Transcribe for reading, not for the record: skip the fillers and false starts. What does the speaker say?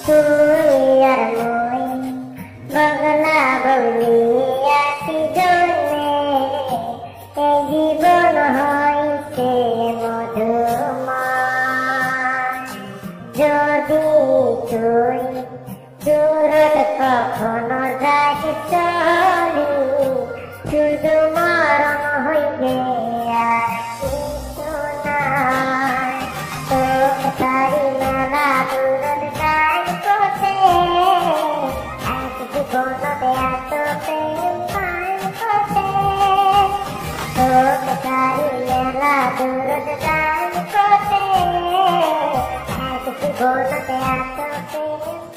তুই আর মই বগলা বলিয়াছি জনে এই জীবন হইছে মধুময়। যদি তুই দূরত কখনো যাস চলি শুধু মরণ হইবে আর কিছু নাই। তোকে তারি মেলা দূরত যাই কোথে এক জীবনতে এত প্রেম পাই কোথে। তোকে তারি মেলা দূরত যাই কোথে এক জীবনতে এত প্রেম